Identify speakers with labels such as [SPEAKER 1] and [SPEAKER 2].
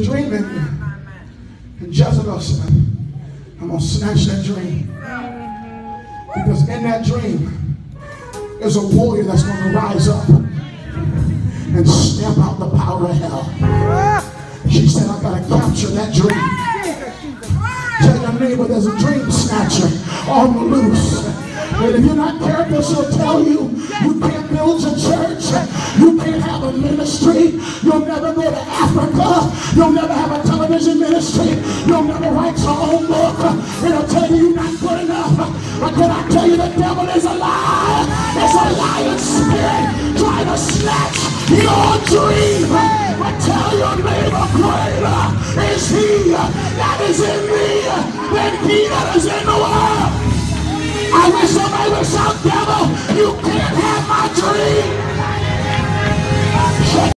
[SPEAKER 1] was dreaming, and Jezebel said, I'm going to snatch that dream. Because in that dream, there's a warrior that's going to rise up and stamp out the power of hell. She said, I got to capture that dream. Tell your neighbor there's a dream snatcher on the loose. And if you're not careful, she'll tell you, you can't build your church, you can't have a ministry, you'll never go to Africa, you'll never have a television ministry, you'll never write your own book. It'll tell you you're not good enough. But can I tell you the devil is a lie? It's a lying spirit trying to snatch your dream. But tell your neighbor, greater is he that is in me than he that is in the world. I wish somebody would shout, devil, you can't have my dream.